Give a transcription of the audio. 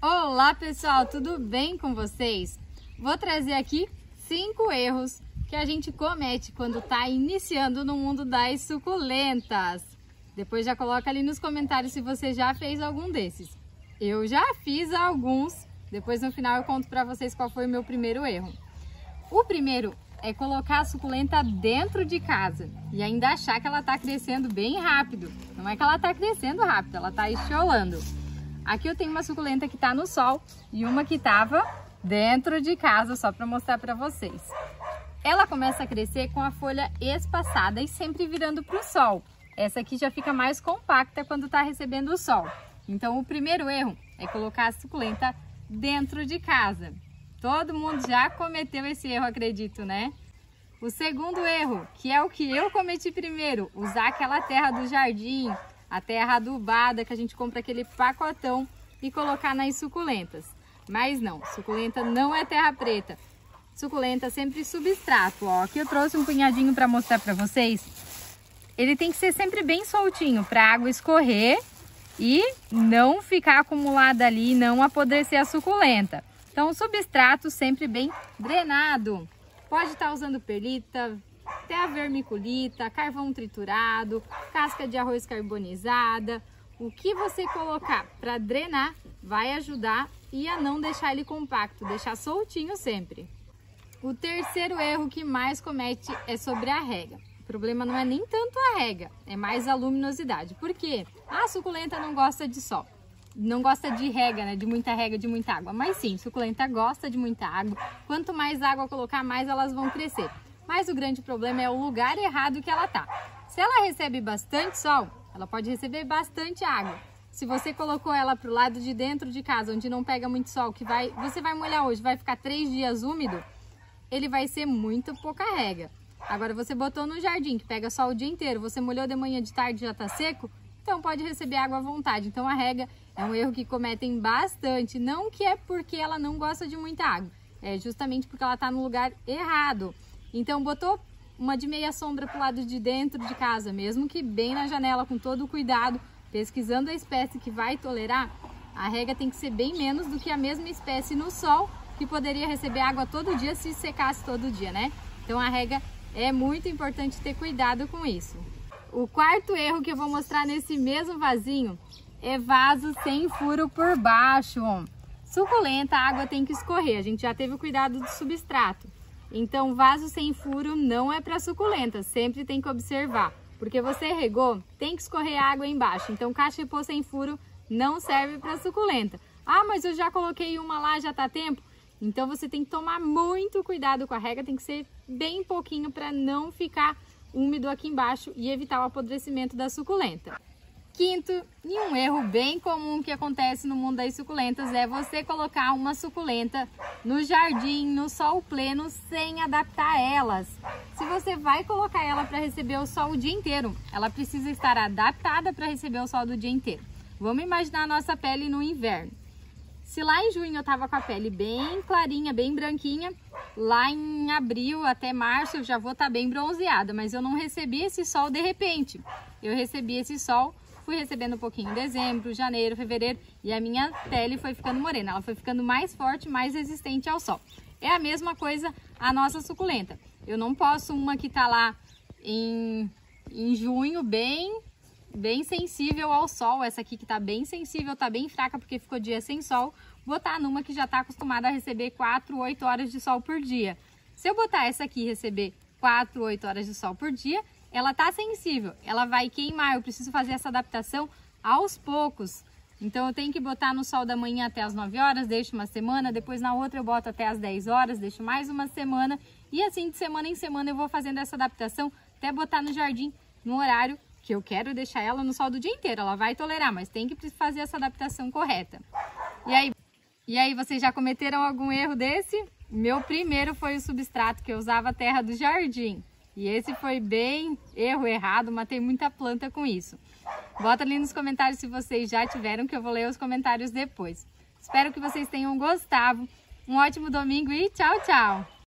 Olá pessoal, tudo bem com vocês? Vou trazer aqui 5 erros que a gente comete quando está iniciando no mundo das suculentas. Depois já coloca ali nos comentários se você já fez algum desses. Eu já fiz alguns, depois no final eu conto para vocês qual foi o meu primeiro erro. O primeiro é colocar a suculenta dentro de casa e ainda achar que ela está crescendo bem rápido. Não é que ela está crescendo rápido, ela está estiolando. Aqui eu tenho uma suculenta que está no sol e uma que estava dentro de casa, só para mostrar para vocês. Ela começa a crescer com a folha espaçada e sempre virando para o sol. Essa aqui já fica mais compacta quando está recebendo o sol. Então o primeiro erro é colocar a suculenta dentro de casa. Todo mundo já cometeu esse erro, acredito, né? O segundo erro, que é o que eu cometi primeiro, usar aquela terra do jardim, a terra adubada que a gente compra aquele pacotão e colocar nas suculentas. Mas não, suculenta não é terra preta. Suculenta sempre substrato, ó. Aqui eu trouxe um punhadinho para mostrar para vocês. Ele tem que ser sempre bem soltinho para a água escorrer e não ficar acumulada ali, não apodrecer a suculenta. Então, o substrato sempre bem drenado. Pode estar usando perlita, terra vermiculita, carvão triturado, casca de arroz carbonizada. O que você colocar para drenar vai ajudar e a não deixar ele compacto, deixar soltinho sempre. O terceiro erro que mais comete é sobre a rega. O problema não é nem tanto a rega, é mais a luminosidade. Por quê? A suculenta não gosta de sol. Não gosta de rega, né? De muita rega, de muita água. Mas sim, suculenta gosta de muita água. Quanto mais água colocar, mais elas vão crescer. Mas o grande problema é o lugar errado que ela tá. Se ela recebe bastante sol, ela pode receber bastante água. Se você colocou ela para o lado de dentro de casa, onde não pega muito sol, você vai molhar hoje, vai ficar 3 dias úmido, ele vai ser muito pouca rega. Agora você botou no jardim, que pega sol o dia inteiro, você molhou de manhã, de tarde já tá seco, então pode receber água à vontade. Então a rega é um erro que cometem bastante, não que é porque ela não gosta de muita água, é justamente porque ela está no lugar errado. Então botou uma de meia sombra para o lado de dentro de casa, mesmo que bem na janela, com todo o cuidado, pesquisando a espécie que vai tolerar, a rega tem que ser bem menos do que a mesma espécie no sol, que poderia receber água todo dia se secasse todo dia, né? Então a rega é muito importante ter cuidado com isso. O quarto erro que eu vou mostrar nesse mesmo vasinho é vaso sem furo por baixo. Suculenta, a água tem que escorrer, a gente já teve o cuidado do substrato. Então vaso sem furo não é para suculenta, sempre tem que observar. Porque você regou, tem que escorrer água embaixo. Então cachepô sem furo não serve para suculenta. Ah, mas eu já coloquei uma lá, já tá tempo? Então você tem que tomar muito cuidado com a rega, tem que ser bem pouquinho para não ficar úmido aqui embaixo e evitar o apodrecimento da suculenta. Quinto, e um erro bem comum que acontece no mundo das suculentas é você colocar uma suculenta no jardim, no sol pleno, sem adaptar elas. Se você vai colocar ela para receber o sol o dia inteiro, ela precisa estar adaptada para receber o sol do dia inteiro. Vamos imaginar a nossa pele no inverno. Se lá em junho eu estava com a pele bem clarinha, bem branquinha, lá em abril até março eu já vou estar bem bronzeada, mas eu não recebi esse sol de repente. Eu recebi esse sol, fui recebendo um pouquinho em dezembro, janeiro, fevereiro e a minha pele foi ficando morena, ela foi ficando mais forte, mais resistente ao sol. É a mesma coisa a nossa suculenta. Eu não posso uma que está lá em junho bem sensível ao sol, essa aqui que está bem sensível, está bem fraca porque ficou dia sem sol, botar numa que já está acostumada a receber 4, 8 horas de sol por dia. Se eu botar essa aqui e receber 4, 8 horas de sol por dia, ela está sensível, ela vai queimar, eu preciso fazer essa adaptação aos poucos. Então eu tenho que botar no sol da manhã até as 9 horas, deixo uma semana, depois na outra eu boto até as 10 horas, deixo mais uma semana e assim de semana em semana eu vou fazendo essa adaptação até botar no jardim no horário que eu quero deixar ela no sol do dia inteiro. Ela vai tolerar, mas tem que fazer essa adaptação correta. E aí, vocês já cometeram algum erro desse? Meu primeiro foi o substrato, que eu usava a terra do jardim. E esse foi bem erro errado, matei muita planta com isso. Bota ali nos comentários se vocês já tiveram, que eu vou ler os comentários depois. Espero que vocês tenham gostado. Um ótimo domingo e tchau, tchau!